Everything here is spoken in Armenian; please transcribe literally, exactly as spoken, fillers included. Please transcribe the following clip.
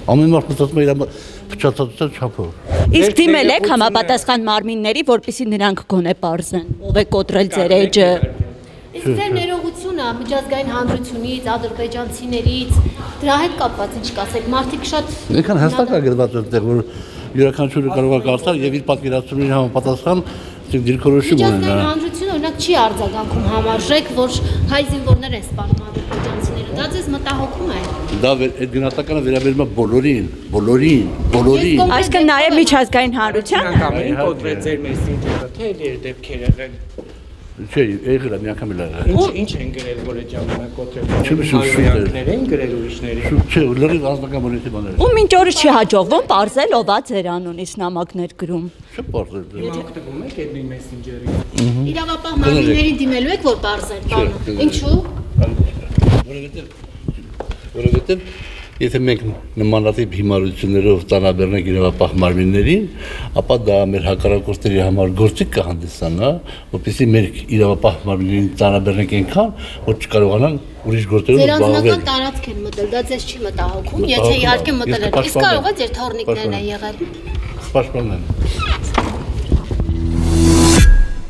Ամեն մարդ մտածում է իր փչացածության չափով։ Իսկ դիմել եք համապատասխան մարմինների, որպեսզի նրանք գոնե պարզեն, ով է կոտրել ձեր էջը։ Իսկ ձեր ներողությունը միջազգային հանրությունից, ադրբեջանցիներից, դրա հետ կապված ինչ կասեք, մարդիկ շատ Այնքան հստակ է գրված այնտեղ, որ յուրաքանչյուրը կարող է կարդալ եւ իր պատկերացումին համապատասխան դիրքորոշում ունենա։ Միջազգային հանրությունը օրինակ չի արձագանքում համարժեք, որ հայ զինվորներ են սպանում ադրբեջանցիները։ Դա ձեզ մտահոգում է։ Դա այդ գնահատականը վերաբերում է բոլորին, բոլորին, բոլորին։ Այսինքն նաեւ միջազգային հանրության Կամեն կոտրել ձեր մեսենջերը, թե իր դեպքեր եղել։ Չէ, եղել է մի անգամ էլ եղել։ Ինչ ինչ են գրել, որ այդ ժամանակ կոտրել։ Չմշուշուներ են գրել ուրիշների։ Չէ, լրիվ անձնական մոնետի բաներ։ ու մինչ օրս չի հաջողվում պարզել ով է ձեր անունից նամակներ գրում։ Չէ, պարտել։ Օգտվում եք այդ նույն մեսենջերից։ Իրավապահ մարմիններին դիմելու եք, որ բարձր բանը։ Ինչու՞։ Որովհետև որովհետև եթե մենք նմանատիպ հիմարություններով ծանրաբեռնենք իրավապահ մարմիններին, ապա դա մեր հակառակորդների համար գործիք կհանդիսանա, որպեսզի մեր իրավապահ մարմիններին ծանրաբեռնենք այնքան, որ չկարողանան ուրիշ գործերով Ձեր զբաղվել։ անձնական տարածք են մտել, դա ձեզ չի մտահոգում, եթե իհարկե մտել են։ Իսկ կարող է ձեր թորնիկներն են եղել։ Պաշտպանն եմ։